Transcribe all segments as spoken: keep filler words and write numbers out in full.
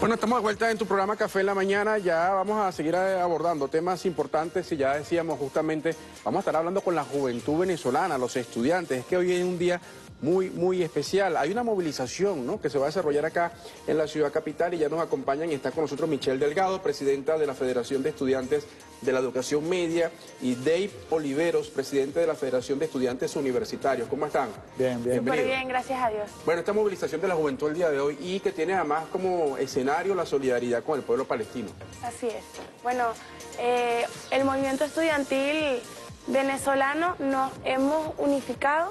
Bueno, estamos de vuelta en tu programa Café en la Mañana. Ya vamos a seguir abordando temas importantes y ya decíamos justamente, vamos a estar hablando con la juventud venezolana, los estudiantes. Es que hoy es un día muy, muy especial. Hay una movilización, ¿no?, que se va a desarrollar acá en la ciudad capital y ya nos acompañan y está con nosotros Michelle Delgado, presidenta de la Federación de Estudiantes de la Educación Media, y Dave Oliveros, presidente de la Federación de Estudiantes Universitarios. ¿Cómo están? Bien, bien. Súper bien, gracias a Dios. Bueno, esta movilización de la juventud el día de hoy y que tiene además como escenario la solidaridad con el pueblo palestino. Así es. Bueno, eh, el movimiento estudiantil venezolano nos hemos unificado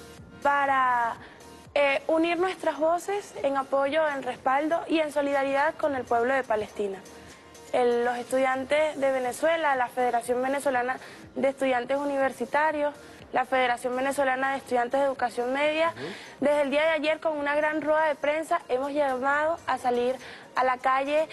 para eh, unir nuestras voces en apoyo, en respaldo y en solidaridad con el pueblo de Palestina. El, los estudiantes de Venezuela, la Federación Venezolana de Estudiantes Universitarios, la Federación Venezolana de Estudiantes de Educación Media, uh-huh. desde el día de ayer con una gran rueda de prensa hemos llamado a salir a la calle,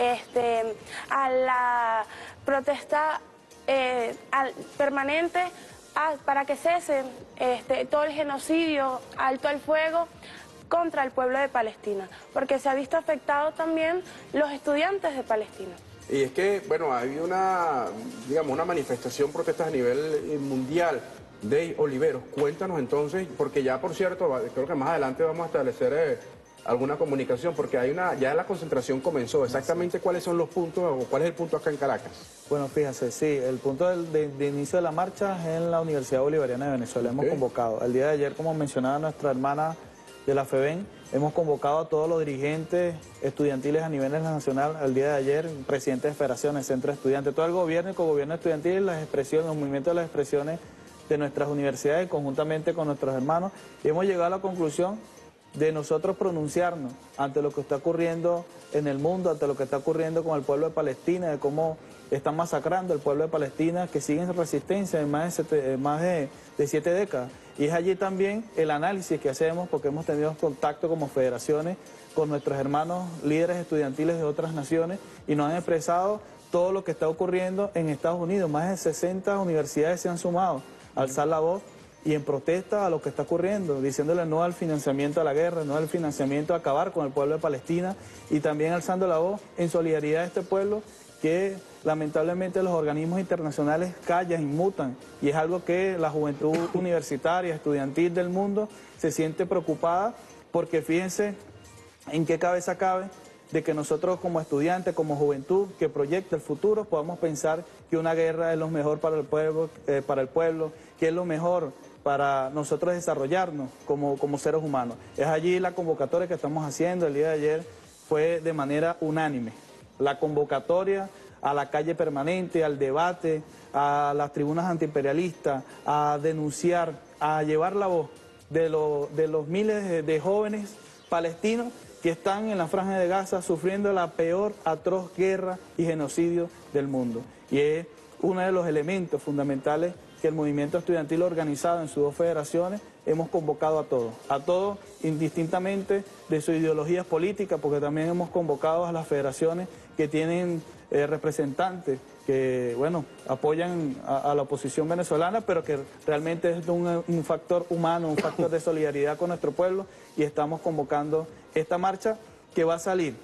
este, a la protesta eh, al, permanente a, para que cese este, todo el genocidio, alto al fuego contra el pueblo de Palestina, porque se ha visto afectado también los estudiantes de Palestina. Y es que, bueno, hay una, digamos, una manifestación, protestas a nivel mundial. Dave Oliveros, cuéntanos entonces, porque ya, por cierto, creo que más adelante vamos a establecer eh, alguna comunicación, porque hay una, ya la concentración comenzó. Exactamente cuáles son los puntos, o cuál es el punto acá en Caracas. Bueno, fíjese, sí, el punto del, de, de inicio de la marcha es en la Universidad Bolivariana de Venezuela. Hemos okay. convocado, el día de ayer, como mencionaba nuestra hermana de la FEBEN, hemos convocado a todos los dirigentes estudiantiles a nivel nacional. El día de ayer, presidentes de federaciones, centros de estudiantes, todo el gobierno y cogobierno estudiantil, las expresiones, los movimientos de las expresiones de nuestras universidades, conjuntamente con nuestros hermanos, y hemos llegado a la conclusión de nosotros pronunciarnos ante lo que está ocurriendo en el mundo, ante lo que está ocurriendo con el pueblo de Palestina, de cómo están masacrando al pueblo de Palestina, que sigue en resistencia en más, de siete, más de, de siete décadas. Y es allí también el análisis que hacemos, porque hemos tenido contacto como federaciones con nuestros hermanos líderes estudiantiles de otras naciones y nos han expresado todo lo que está ocurriendo en Estados Unidos. Más de sesenta universidades se han sumado a alzar la voz y en protesta a lo que está ocurriendo, diciéndole no al financiamiento a la guerra, no al financiamiento a acabar con el pueblo de Palestina, y también alzando la voz en solidaridad de este pueblo que lamentablemente los organismos internacionales callan, inmutan, y es algo que la juventud universitaria, estudiantil del mundo se siente preocupada, porque fíjense en qué cabeza cabe de que nosotros como estudiantes, como juventud que proyecta el futuro, podamos pensar que una guerra es lo mejor para el pueblo, eh, para el pueblo, que es lo mejor para nosotros desarrollarnos como, como seres humanos. Es allí la convocatoria que estamos haciendo. El día de ayer fue de manera unánime. La convocatoria a la calle permanente, al debate, a las tribunas antiimperialistas, a denunciar, a llevar la voz de, lo, de los miles de, de jóvenes palestinos que están en la Franja de Gaza sufriendo la peor atroz guerra y genocidio del mundo. Y es uno de los elementos fundamentales que el movimiento estudiantil organizado en sus dos federaciones hemos convocado a todos, a todos indistintamente de sus ideologías políticas, porque también hemos convocado a las federaciones que tienen eh, representantes que, bueno, apoyan a, a la oposición venezolana, pero que realmente es un, un factor humano, un factor de solidaridad con nuestro pueblo, y estamos convocando esta marcha que va a salir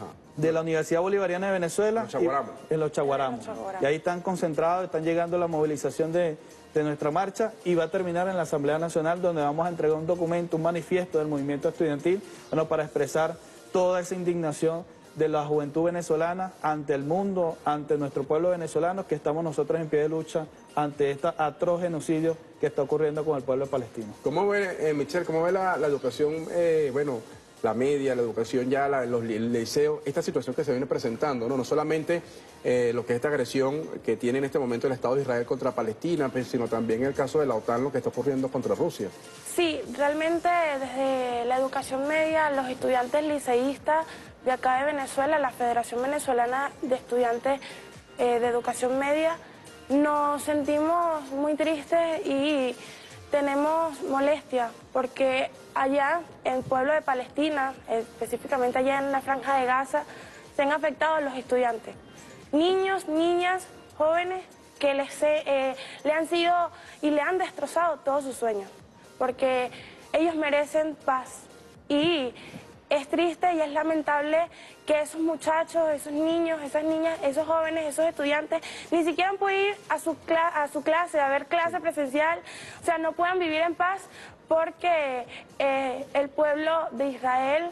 de la Universidad Bolivariana de Venezuela, los Chaguaramos. Y, en los Chaguaramos. Y ahí están concentrados, están llegando la movilización de, de nuestra marcha, y va a terminar en la Asamblea Nacional, donde vamos a entregar un documento, un manifiesto del movimiento estudiantil, bueno, para expresar toda esa indignación de la juventud venezolana ante el mundo, ante nuestro pueblo venezolano, que estamos nosotros en pie de lucha ante este atroz genocidio que está ocurriendo con el pueblo palestino. ¿Cómo ve, eh, Michelle, cómo ve la, la educación, eh, bueno, la media, la educación ya, la, los liceos, esta situación que se viene presentando, no, no solamente eh, lo que es esta agresión que tiene en este momento el Estado de Israel contra Palestina, sino también el caso de la OTAN, lo que está ocurriendo contra Rusia? Sí, realmente desde la educación media, los estudiantes liceístas de acá de Venezuela, la Federación Venezolana de Estudiantes eh, de Educación Media, nos sentimos muy tristes y tenemos molestia, porque allá en el pueblo de Palestina, específicamente allá en la Franja de Gaza, se han afectado a los estudiantes. Niños, niñas, jóvenes que les, eh, le han sido y le han destrozado todos sus sueños, porque ellos merecen paz. Y es triste y es lamentable que esos muchachos, esos niños, esas niñas, esos jóvenes, esos estudiantes, ni siquiera pueden ir a su, a su clase, a ver clase presencial, o sea, no puedan vivir en paz porque eh, el pueblo de Israel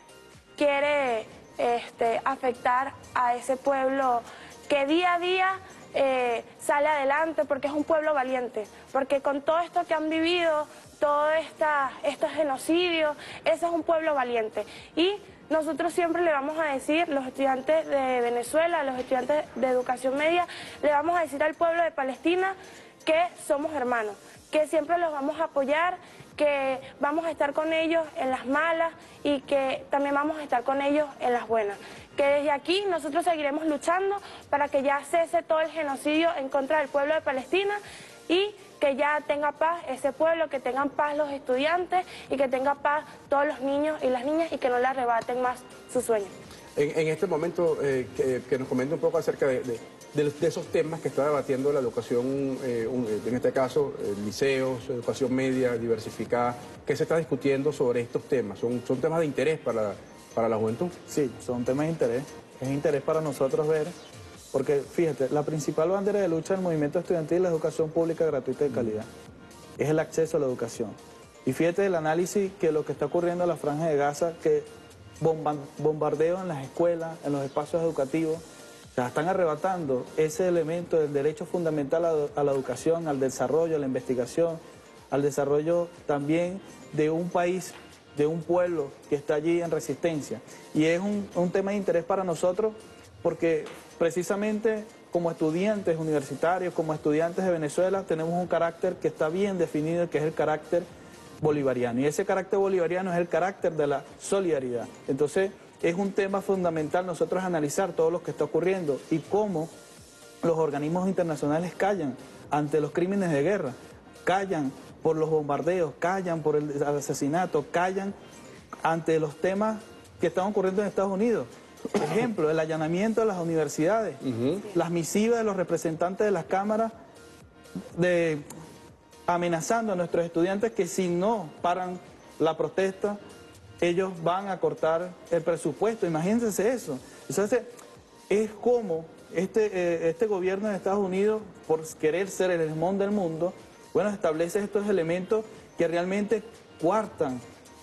quiere este, afectar a ese pueblo que día a día eh, sale adelante, porque es un pueblo valiente, porque con todo esto que han vivido, todo esta, estos genocidios, ese es un pueblo valiente. Y nosotros siempre le vamos a decir, los estudiantes de Venezuela, los estudiantes de educación media, le vamos a decir al pueblo de Palestina que somos hermanos, que siempre los vamos a apoyar, que vamos a estar con ellos en las malas y que también vamos a estar con ellos en las buenas. Que desde aquí nosotros seguiremos luchando para que ya cese todo el genocidio en contra del pueblo de Palestina y que ya tenga paz ese pueblo, que tengan paz los estudiantes y que tenga paz todos los niños y las niñas y que no le arrebaten más sus sueños. En, en este momento, eh, que, que nos comente un poco acerca de, de, de, de esos temas que está debatiendo la educación, eh, un, en este caso, eh, liceos, educación media, diversificada, ¿qué se está discutiendo sobre estos temas? ¿Son, son temas de interés para, para la juventud? Sí, son temas de interés. Es interés para nosotros ver, porque fíjate, la principal bandera de lucha del movimiento estudiantil es la educación pública gratuita y de calidad. Es el acceso a la educación. Y fíjate el análisis que lo que está ocurriendo en la Franja de Gaza, que bombardeos en las escuelas, en los espacios educativos, o sea, están arrebatando ese elemento del derecho fundamental a, a la educación, al desarrollo, a la investigación, al desarrollo también de un país, de un pueblo que está allí en resistencia. Y es un, un tema de interés para nosotros porque precisamente como estudiantes universitarios, como estudiantes de Venezuela, tenemos un carácter que está bien definido, que es el carácter bolivariano. Y ese carácter bolivariano es el carácter de la solidaridad. Entonces, es un tema fundamental nosotros analizar todo lo que está ocurriendo y cómo los organismos internacionales callan ante los crímenes de guerra, callan por los bombardeos, callan por el asesinato, callan ante los temas que están ocurriendo en Estados Unidos. Por ejemplo, el allanamiento de las universidades, uh-huh. las misivas de los representantes de las cámaras de, amenazando a nuestros estudiantes que si no paran la protesta, ellos van a cortar el presupuesto. Imagínense eso. Entonces, es como este, eh, este gobierno de Estados Unidos, por querer ser el hegemón del mundo, bueno, establece estos elementos que realmente coartan,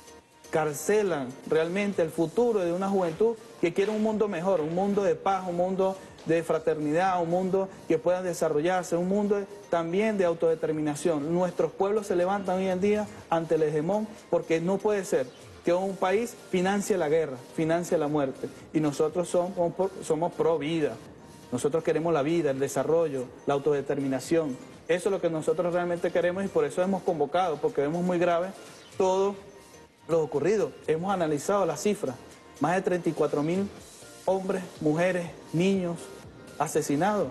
carcelan realmente el futuro de una juventud que quiere un mundo mejor, un mundo de paz, un mundo de fraternidad, un mundo que pueda desarrollarse, un mundo también de autodeterminación. Nuestros pueblos se levantan hoy en día ante el hegemón porque no puede ser que un país financie la guerra, financie la muerte. Y nosotros somos, somos pro vida. Nosotros queremos la vida, el desarrollo, la autodeterminación. Eso es lo que nosotros realmente queremos y por eso hemos convocado, porque vemos muy grave todo lo ocurrido. Hemos analizado las cifras. Más de treinta y cuatro mil hombres, mujeres, niños asesinados.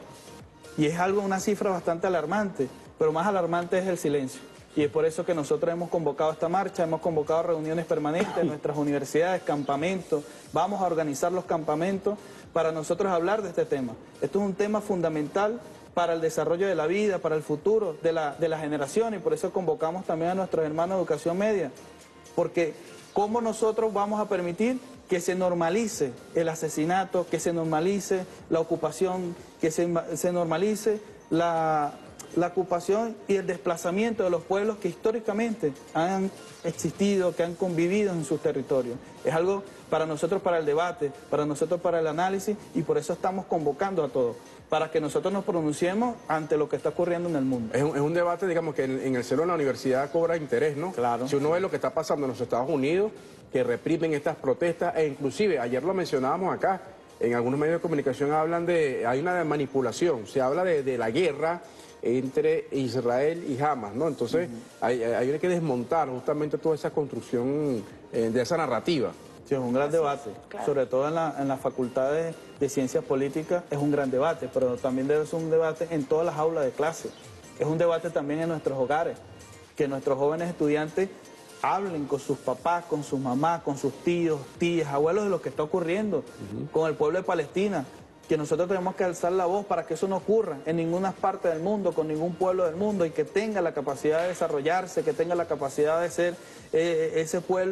Y es algo, una cifra bastante alarmante, pero más alarmante es el silencio. Y es por eso que nosotros hemos convocado esta marcha, hemos convocado reuniones permanentes en nuestras universidades, campamentos. Vamos a organizar los campamentos para nosotros hablar de este tema. Esto es un tema fundamental para el desarrollo de la vida, para el futuro de la, de la generación, y por eso convocamos también a nuestros hermanos de educación media. Porque ¿cómo nosotros vamos a permitir que se normalice el asesinato, que se normalice la ocupación, que se, se normalice la, la ocupación y el desplazamiento de los pueblos que históricamente han existido, que han convivido en sus territorios? Es algo para nosotros para el debate, para nosotros para el análisis, y por eso estamos convocando a todos, para que nosotros nos pronunciemos ante lo que está ocurriendo en el mundo. Es un, es un debate, digamos, que en, en el seno de la universidad cobra interés, ¿no? Claro. Si uno ve lo que está pasando en los Estados Unidos, que reprimen estas protestas, e inclusive, ayer lo mencionábamos acá, en algunos medios de comunicación hablan de, hay una manipulación, se habla de, de la guerra entre Israel y Hamas, ¿no? Entonces, uh-huh. hay, hay que desmontar justamente toda esa construcción eh, de esa narrativa. Sí, es un gran debate, claro. Sobre todo en la, en la facultad de, de Ciencias Políticas es un gran debate, pero también debe ser un debate en todas las aulas de clase. Es un debate también en nuestros hogares, que nuestros jóvenes estudiantes hablen con sus papás, con sus mamás, con sus tíos, tías, abuelos de lo que está ocurriendo, uh-huh. con el pueblo de Palestina, que nosotros tenemos que alzar la voz para que eso no ocurra en ninguna parte del mundo, con ningún pueblo del mundo, y que tenga la capacidad de desarrollarse, que tenga la capacidad de ser eh, ese pueblo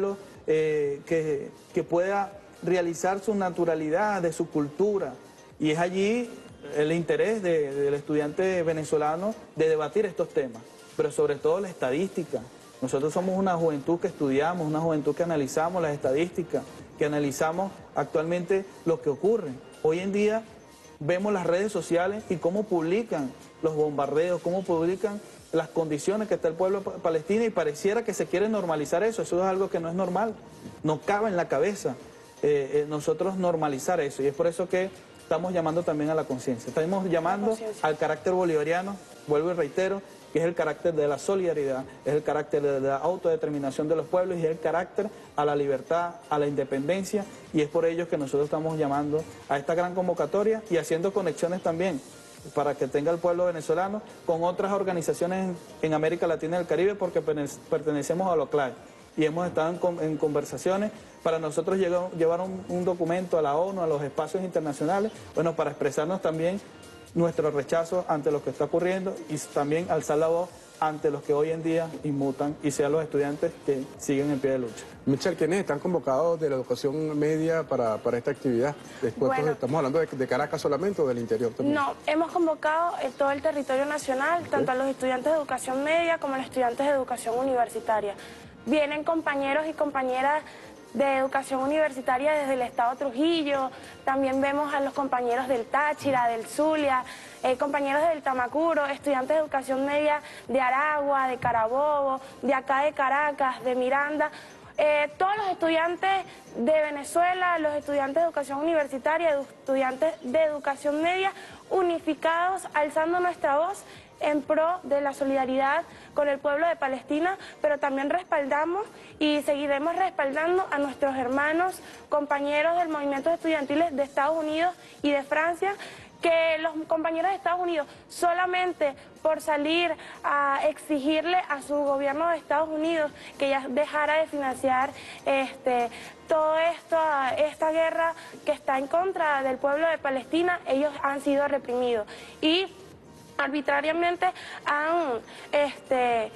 eh, que, que pueda realizar su naturalidad, de su cultura. Y es allí el interés de, del estudiante venezolano de debatir estos temas, pero sobre todo la estadística. Nosotros somos una juventud que estudiamos, una juventud que analizamos las estadísticas, que analizamos actualmente lo que ocurre. Hoy en día vemos las redes sociales y cómo publican los bombardeos, cómo publican las condiciones que está el pueblo palestino, y pareciera que se quiere normalizar eso. Eso es algo que no es normal, no cabe en la cabeza eh, eh, nosotros normalizar eso, y es por eso que estamos llamando también a la conciencia, estamos llamando al carácter bolivariano, vuelvo y reitero, que es el carácter de la solidaridad, es el carácter de la autodeterminación de los pueblos, y es el carácter a la libertad, a la independencia, y es por ello que nosotros estamos llamando a esta gran convocatoria y haciendo conexiones también para que tenga el pueblo venezolano con otras organizaciones en, en América Latina y el Caribe, porque pertenecemos a lo clave y hemos estado en, con, en conversaciones para nosotros llegar, llevar un, un documento a la ONU, a los espacios internacionales, bueno, para expresarnos también nuestro rechazo ante lo que está ocurriendo y también alzar la voz ante los que hoy en día inmutan y sean los estudiantes que siguen en pie de lucha. Michelle, ¿quiénes están convocados de la educación media para, para esta actividad? Después, bueno, ¿estamos hablando de, de Caracas solamente o del interior también? No, hemos convocado en todo el territorio nacional, okay, tanto a los estudiantes de educación media como a los estudiantes de educación universitaria. Vienen compañeros y compañeras de educación universitaria desde el estado Trujillo, también vemos a los compañeros del Táchira, del Zulia, eh, compañeros del Tamacuro, estudiantes de educación media de Aragua, de Carabobo, de acá de Caracas, de Miranda, eh, todos los estudiantes de Venezuela, los estudiantes de educación universitaria, estudiantes de educación media, unificados, alzando nuestra voz en pro de la solidaridad con el pueblo de Palestina, pero también respaldamos y seguiremos respaldando a nuestros hermanos, compañeros del movimiento estudiantiles de Estados Unidos y de Francia, que los compañeros de Estados Unidos solamente por salir a exigirle a su gobierno de Estados Unidos que ya dejara de financiar este, todo esto, esta guerra que está en contra del pueblo de Palestina, ellos han sido reprimidos y arbitrariamente han este,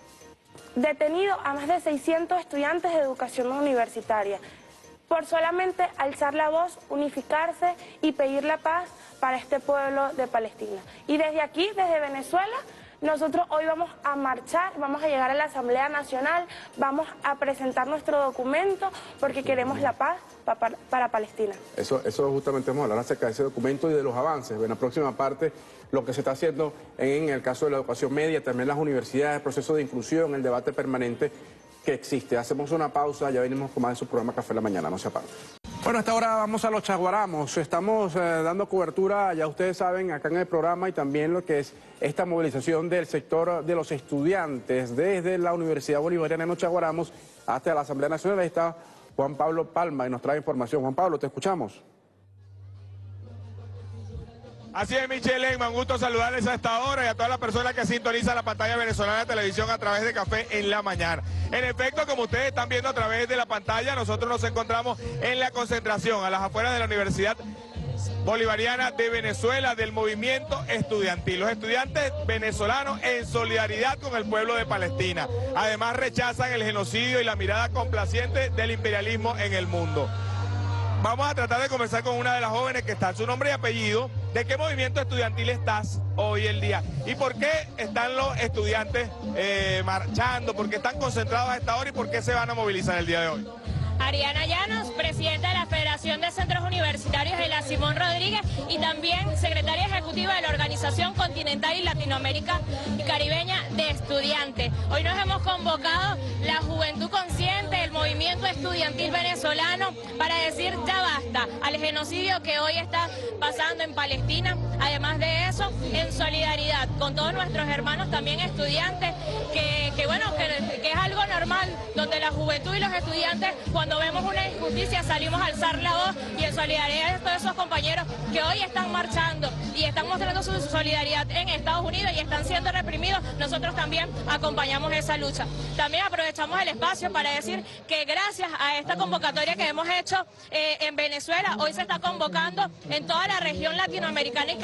detenido a más de seiscientos estudiantes de educación universitaria por solamente alzar la voz, unificarse y pedir la paz para este pueblo de Palestina. Y desde aquí, desde Venezuela, nosotros hoy vamos a marchar, vamos a llegar a la Asamblea Nacional, vamos a presentar nuestro documento porque queremos la paz para, para Palestina. Eso, eso justamente vamos a hablar acerca de ese documento y de los avances. En la próxima parte, lo que se está haciendo en el caso de la educación media, también las universidades, el proceso de inclusión, el debate permanente que existe. Hacemos una pausa, ya venimos con más de su programa Café en la Mañana, no se aparte. Bueno, hasta ahora vamos a los chaguaramos, estamos eh, dando cobertura, ya ustedes saben, acá en el programa y también lo que es esta movilización del sector de los estudiantes desde la Universidad Bolivariana de los Chaguaramos hasta la Asamblea Nacional. Ahí está Juan Pablo Palma y nos trae información. Juan Pablo, te escuchamos. Así es, Michelle, un gusto saludarles a esta hora y a todas las personas que sintonizan la pantalla venezolana de televisión a través de Café en la Mañana. En efecto, como ustedes están viendo a través de la pantalla, nosotros nos encontramos en la concentración a las afueras de la Universidad Bolivariana de Venezuela del movimiento estudiantil. Los estudiantes venezolanos en solidaridad con el pueblo de Palestina. Además, rechazan el genocidio y la mirada complaciente del imperialismo en el mundo. Vamos a tratar de conversar con una de las jóvenes que está, su nombre y apellido, de qué movimiento estudiantil estás hoy el día y por qué están los estudiantes eh, marchando, por qué están concentrados a esta hora y por qué se van a movilizar el día de hoy. Ariana Llanos, presidenta de la Federación de Centros Universitarios de la Simón Rodríguez y también secretaria ejecutiva de la Organización Continental y Latinoamérica y Caribeña de Estudiantes. Hoy nos hemos convocado la Juventud Consciente, el movimiento estudiantil venezolano, para decir ya basta al genocidio que hoy está pasando en Palestina. Además de eso, en solidaridad con todos nuestros hermanos también estudiantes, que, que bueno, que, que es algo normal, donde la juventud y los estudiantes, cuando vemos una injusticia, salimos a alzar la voz y en solidaridad de todos esos compañeros que hoy están marchando y están mostrando su solidaridad en Estados Unidos y están siendo reprimidos, nosotros también acompañamos esa lucha. También aprovechamos el espacio para decir que gracias a esta convocatoria que hemos hecho eh, en Venezuela, hoy se está convocando en toda la región latinoamericana y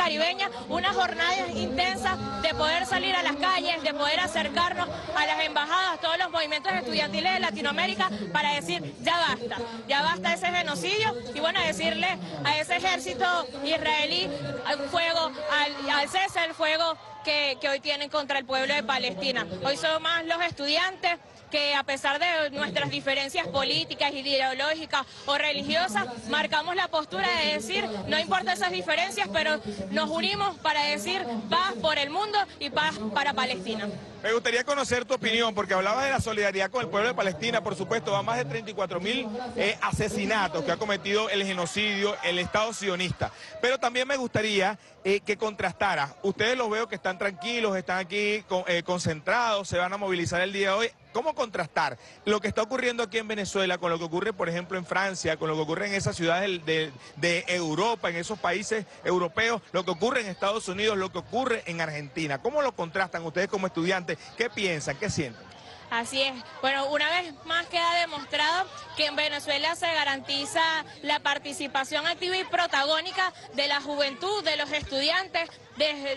caribeña, una jornada intensa de poder salir a las calles, de poder acercarnos a las embajadas, todos los movimientos estudiantiles de Latinoamérica para decir ya basta, ya basta ese genocidio y bueno, decirle a ese ejército israelí al fuego, al, al cese del fuego que, que hoy tienen contra el pueblo de Palestina. Hoy son más los estudiantes que a pesar de nuestras diferencias políticas, ideológicas o religiosas, marcamos la postura de decir, no importa esas diferencias, pero nos unimos para decir paz por el mundo y paz para Palestina. Me gustaría conocer tu opinión, porque hablabas de la solidaridad con el pueblo de Palestina, por supuesto, va más de treinta y cuatro mil eh, asesinatos que ha cometido el genocidio, el Estado sionista. Pero también me gustaría eh, que contrastara, ustedes los veo que están tranquilos, están aquí con, eh, concentrados, se van a movilizar el día de hoy. ¿Cómo contrastar lo que está ocurriendo aquí en Venezuela con lo que ocurre, por ejemplo, en Francia, con lo que ocurre en esas ciudades de, de Europa, en esos países europeos, lo que ocurre en Estados Unidos, lo que ocurre en Argentina? ¿Cómo lo contrastan ustedes como estudiantes? ¿Qué piensan? ¿Qué sienten? Así es. Bueno, una vez más queda demostrado que en Venezuela se garantiza la participación activa y protagónica de la juventud, de los estudiantes. Desde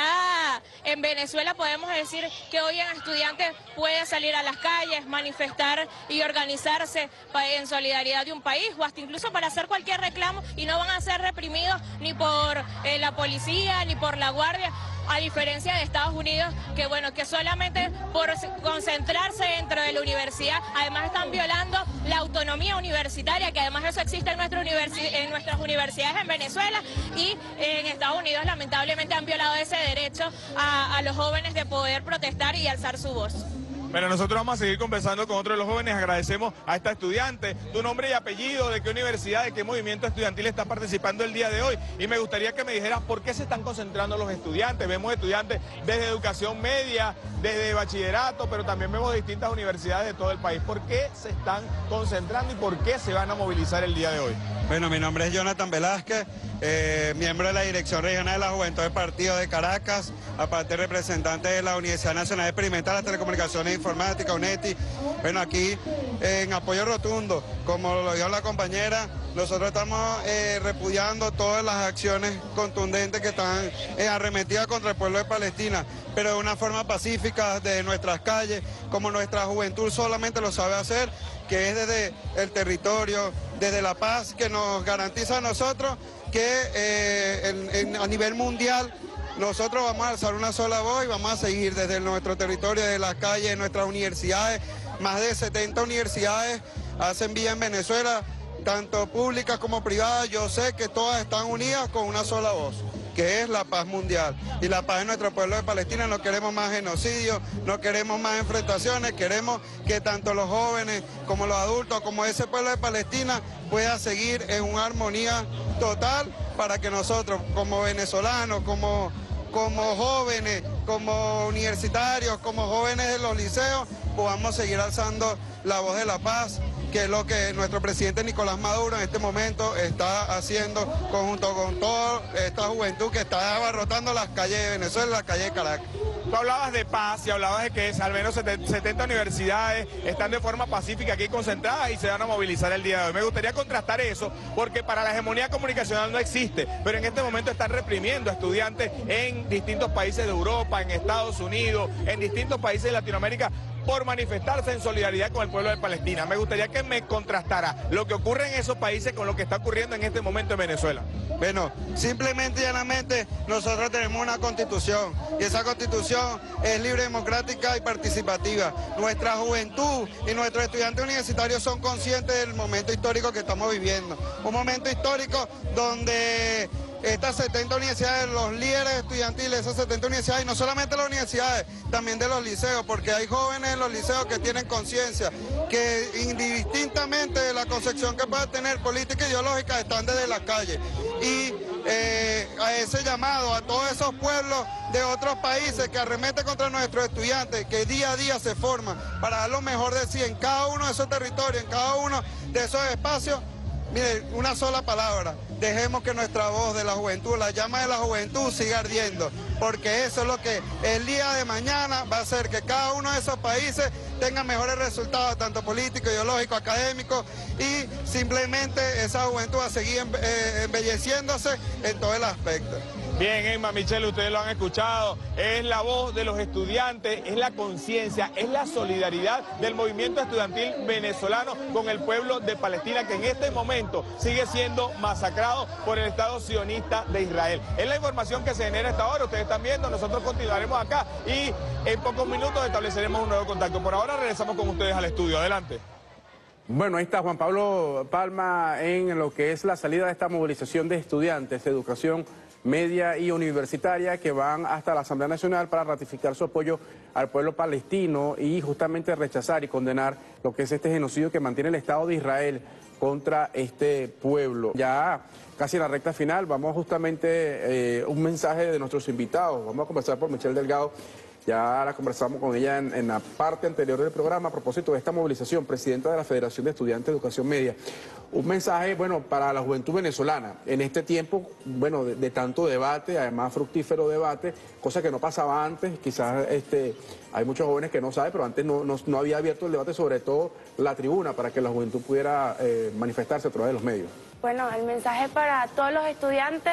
ya en Venezuela podemos decir que hoy un estudiante puede salir a las calles, manifestar y organizarse en solidaridad de un país o hasta incluso para hacer cualquier reclamo y no van a ser reprimidos ni por eh, la policía ni por la guardia. A diferencia de Estados Unidos, que bueno, que solamente por concentrarse dentro de la universidad, además están violando la autonomía universitaria, que además eso existe en, nuestra universi en nuestras universidades en Venezuela, y en Estados Unidos lamentablemente han violado ese derecho a, a los jóvenes de poder protestar y alzar su voz. Bueno, nosotros vamos a seguir conversando con otro de los jóvenes. Agradecemos a esta estudiante, tu nombre y apellido, de qué universidad, de qué movimiento estudiantil estás participando el día de hoy. Y me gustaría que me dijeras por qué se están concentrando los estudiantes. Vemos estudiantes desde educación media, desde bachillerato, pero también vemos distintas universidades de todo el país. ¿Por qué se están concentrando y por qué se van a movilizar el día de hoy? Bueno, mi nombre es Jonathan Velázquez, eh, miembro de la Dirección Regional de la Juventud del Partido de Caracas, aparte representante de la Universidad Nacional Experimental de Telecomunicaciones e Informática, UNETI. Bueno, aquí eh, en apoyo rotundo, como lo dijo la compañera, nosotros estamos eh, repudiando todas las acciones contundentes que están eh, arremetidas contra el pueblo de Palestina, pero de una forma pacífica, desde nuestras calles, como nuestra juventud solamente lo sabe hacer, que es desde el territorio, desde la paz que nos garantiza a nosotros que eh, en, en, a nivel mundial nosotros vamos a alzar una sola voz y vamos a seguir desde nuestro territorio, desde las calles, de nuestras universidades. Más de setenta universidades hacen vía en Venezuela, tanto públicas como privadas. Yo sé que todas están unidas con una sola voz, que es la paz mundial. Y la paz de nuestro pueblo de Palestina. No queremos más genocidio, no queremos más enfrentaciones, queremos que tanto los jóvenes como los adultos, como ese pueblo de Palestina, pueda seguir en una armonía total para que nosotros, como venezolanos, como, como jóvenes, como universitarios, como jóvenes de los liceos, podamos seguir alzando la voz de la paz, que es lo que nuestro presidente Nicolás Maduro en este momento está haciendo conjunto con toda esta juventud que está abarrotando las calles de Venezuela, las calles de Caracas. Tú hablabas de paz y hablabas de que al menos setenta universidades están de forma pacífica aquí concentradas y se van a movilizar el día de hoy. Me gustaría contrastar eso porque para la hegemonía comunicacional no existe, pero en este momento están reprimiendo a estudiantes en distintos países de Europa, en Estados Unidos, en distintos países de Latinoamérica, por manifestarse en solidaridad con el pueblo de Palestina. Me gustaría que me contrastara lo que ocurre en esos países con lo que está ocurriendo en este momento en Venezuela. Bueno, simplemente y llanamente nosotros tenemos una constitución y esa constitución es libre, democrática y participativa. Nuestra juventud y nuestros estudiantes universitarios son conscientes del momento histórico que estamos viviendo. Un momento histórico donde estas setenta universidades, los líderes estudiantiles, esas setenta universidades, y no solamente las universidades, también de los liceos, porque hay jóvenes en los liceos que tienen conciencia, que indistintamente de la concepción que pueda tener política e ideológica, están desde la calle. Y eh, a ese llamado a todos esos pueblos de otros países que arremeten contra nuestros estudiantes, que día a día se forman para dar lo mejor de sí en cada uno de esos territorios, en cada uno de esos espacios. Mire, una sola palabra, dejemos que nuestra voz de la juventud, la llama de la juventud siga ardiendo, porque eso es lo que el día de mañana va a hacer que cada uno de esos países tenga mejores resultados, tanto políticos, ideológicos, académicos, y simplemente esa juventud va a seguir embelleciéndose en todo el aspecto. Bien, Emma, Michelle, ustedes lo han escuchado, es la voz de los estudiantes, es la conciencia, es la solidaridad del movimiento estudiantil venezolano con el pueblo de Palestina, que en este momento sigue siendo masacrado por el Estado sionista de Israel. Es la información que se genera a esta hora, ustedes están viendo, nosotros continuaremos acá y en pocos minutos estableceremos un nuevo contacto. Por ahora regresamos con ustedes al estudio, adelante. Bueno, ahí está Juan Pablo Palma en lo que es la salida de esta movilización de estudiantes de educación media y universitaria que van hasta la Asamblea Nacional para ratificar su apoyo al pueblo palestino y justamente rechazar y condenar lo que es este genocidio que mantiene el Estado de Israel contra este pueblo. Ya casi en la recta final, vamos justamente eh, un mensaje de nuestros invitados. Vamos a conversar por Michelle Delgado. Ya la conversamos con ella en, en la parte anterior del programa a propósito de esta movilización, presidenta de la Federación de Estudiantes de Educación Media. Un mensaje, bueno, para la juventud venezolana, en este tiempo, bueno, de, de tanto debate, además fructífero debate, cosa que no pasaba antes, quizás este, hay muchos jóvenes que no saben, pero antes no, no, no había abierto el debate, sobre todo la tribuna, para que la juventud pudiera eh, manifestarse a través de los medios. Bueno, el mensaje para todos los estudiantes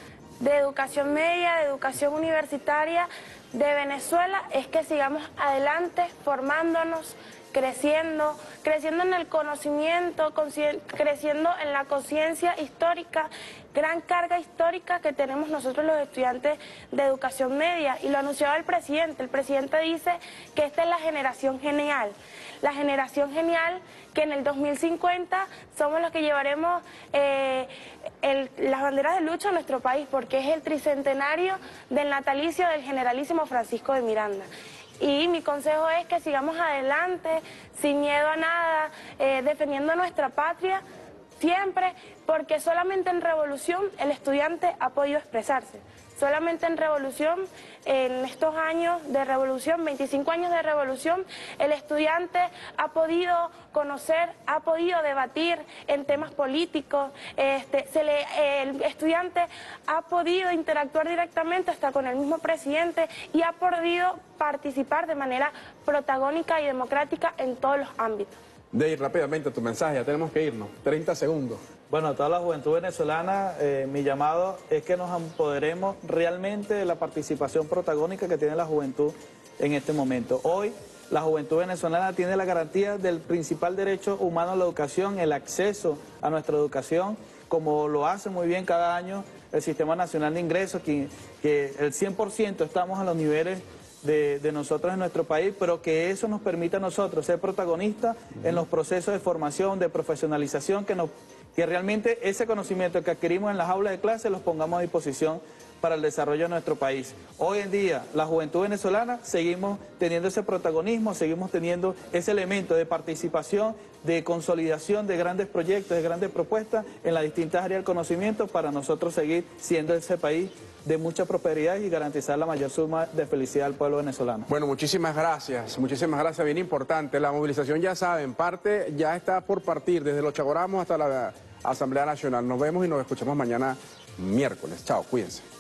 de educación media, de educación universitaria de Venezuela es que sigamos adelante formándonos, creciendo, creciendo en el conocimiento, creciendo en la conciencia histórica, gran carga histórica que tenemos nosotros los estudiantes de educación media, y lo anunciaba el presidente. El presidente dice que esta es la generación genial, la generación genial que en el dos mil cincuenta somos los que llevaremos eh, el, las banderas de lucha a nuestro país, porque es el tricentenario del natalicio del generalísimo Francisco de Miranda. Y mi consejo es que sigamos adelante, sin miedo a nada, eh, defendiendo nuestra patria siempre, porque solamente en revolución el estudiante ha podido expresarse. Solamente en revolución, en estos años de revolución, veinticinco años de revolución, el estudiante ha podido conocer, ha podido debatir en temas políticos, este, se le, el estudiante ha podido interactuar directamente hasta con el mismo presidente y ha podido participar de manera protagónica y democrática en todos los ámbitos. De ir rápidamente tu mensaje, ya tenemos que irnos, treinta segundos. Bueno, a toda la juventud venezolana, eh, mi llamado es que nos empoderemos realmente de la participación protagónica que tiene la juventud en este momento. Hoy, la juventud venezolana tiene la garantía del principal derecho humano a la educación, el acceso a nuestra educación, como lo hace muy bien cada año el Sistema Nacional de Ingresos, que, que el cien por ciento estamos a los niveles De, de nosotros en nuestro país, pero que eso nos permita a nosotros ser protagonistas uh-huh. en los procesos de formación, de profesionalización, que, nos, que realmente ese conocimiento que adquirimos en las aulas de clase los pongamos a disposición para el desarrollo de nuestro país. Hoy en día, la juventud venezolana, seguimos teniendo ese protagonismo, seguimos teniendo ese elemento de participación, de consolidación de grandes proyectos, de grandes propuestas en las distintas áreas del conocimiento para nosotros seguir siendo ese país de mucha prosperidad y garantizar la mayor suma de felicidad al pueblo venezolano. Bueno, muchísimas gracias, muchísimas gracias, bien importante. La movilización, ya saben, parte ya está por partir desde los Chagoramos hasta la Asamblea Nacional. Nos vemos y nos escuchamos mañana miércoles. Chao, cuídense.